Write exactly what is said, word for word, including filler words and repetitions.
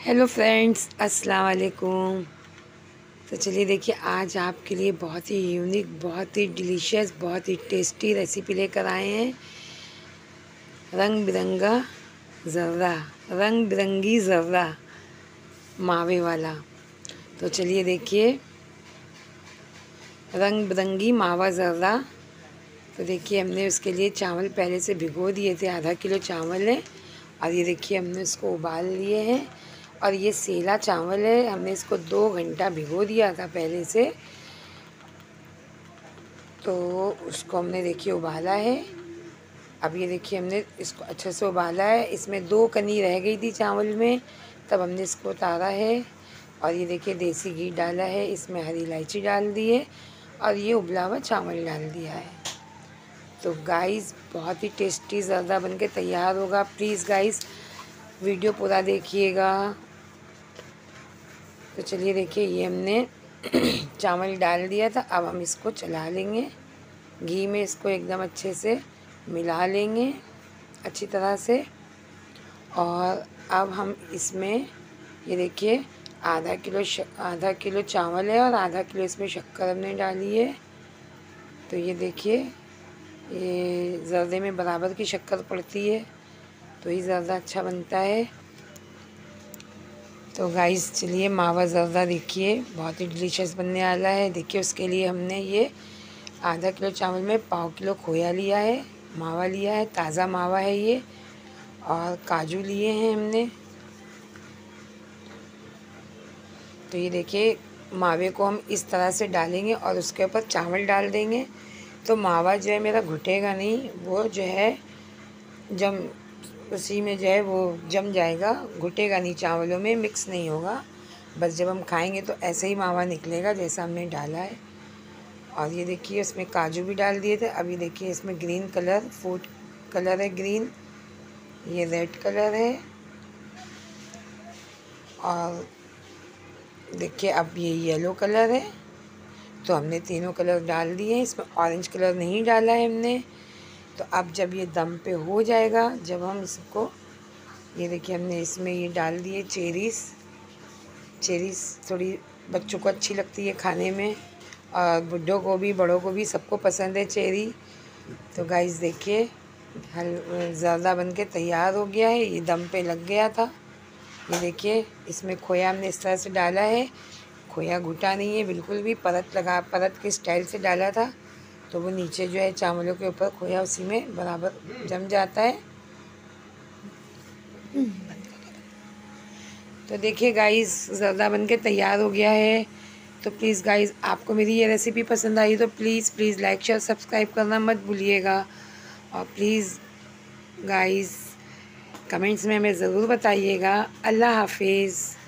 Hello friends, अस्सलाम वालेकुम। तो चलिए देखिए, आज आपके लिए बहुत ही यूनिक, बहुत ही डिलीशियस, बहुत ही टेस्टी रेसिपी लेकर आए हैं। रंग बिरंगा ज़र्रा, रंग बिरंगी ज़र्रा मावे वाला। तो चलिए देखिए, रंग बिरंगी मावा ज़र्रा। तो देखिए, हमने उसके लिए चावल पहले से भिगो दिए थे। आधा किलो चावल है और ये देखिए हमने इसको उबाल लिए हैं। और ये सेला चावल है, हमने इसको दो घंटा भिगो दिया था पहले से। तो उसको हमने देखिए उबाला है। अब ये देखिए हमने इसको अच्छे से उबाला है। इसमें दो कनी रह गई थी चावल में, तब हमने इसको उतारा है। और ये देखिए देसी घी डाला है, इसमें हरी इलायची डाल दी है और ये उबला हुआ चावल डाल दिया है। तो गाइस, बहुत ही टेस्टी ज़र्दा बन के तैयार होगा। प्लीज़ गाइस, वीडियो पूरा देखिएगा। तो चलिए देखिए, ये हमने चावल डाल दिया था। अब हम इसको चला लेंगे घी में, इसको एकदम अच्छे से मिला लेंगे अच्छी तरह से। और अब हम इसमें ये देखिए आधा किलो आधा किलो चावल है और आधा किलो इसमें शक्कर हमने डाली है। तो ये देखिए, ये ज़र्दे में बराबर की शक्कर पड़ती है तो ही ज़र्दा अच्छा बनता है। तो गाइस चलिए, मावा ज़र्दा देखिए बहुत ही डिलीशियस बनने वाला है। देखिए, उसके लिए हमने ये आधा किलो चावल में पाव किलो खोया लिया है, मावा लिया है, ताज़ा मावा है ये। और काजू लिए हैं हमने। तो ये देखिए, मावे को हम इस तरह से डालेंगे और उसके ऊपर चावल डाल देंगे। तो मावा जो है मेरा घुटेगा नहीं, वो जो है जम उसी में जो है वो जम जाएगा, घुटेगा नहीं, चावलों में मिक्स नहीं होगा। बस जब हम खाएंगे तो ऐसे ही मावा निकलेगा जैसा हमने डाला है। और ये देखिए, उसमें काजू भी डाल दिए थे। अभी देखिए, इसमें ग्रीन कलर, फूड कलर है ग्रीन, ये रेड कलर है। और देखिए, अब ये येलो कलर है। तो हमने तीनों कलर डाल दिए हैं, इसमें ऑरेंज कलर नहीं डाला है हमने। तो अब जब ये दम पे हो जाएगा, जब हम इसको, ये देखिए हमने इसमें ये डाल दिए चेरीज़। चेरीज़ थोड़ी बच्चों को अच्छी लगती है खाने में, और बुढ़ों को भी, बड़ों को भी, सबको पसंद है चेरी। तो गाइस देखिए, हल ज़्यादा बन के तैयार हो गया है, ये दम पे लग गया था। ये देखिए, इसमें खोया हमने इस तरह से डाला है, खोया घुटा नहीं है बिल्कुल भी, परत लगा परत के स्टाइल से डाला था। तो वो नीचे जो है चावलों के ऊपर खोया उसी में बराबर जम जाता है। तो देखिए गाइस, ज़र्दा बन के तैयार हो गया है। तो प्लीज़ गाइस, आपको मेरी ये रेसिपी पसंद आई तो please please like share subscribe करना मत भूलिएगा। और प्लीज़ गाइस, कमेंट्स में हमें ज़रूर बताइएगा। अल्लाह हाफिज़।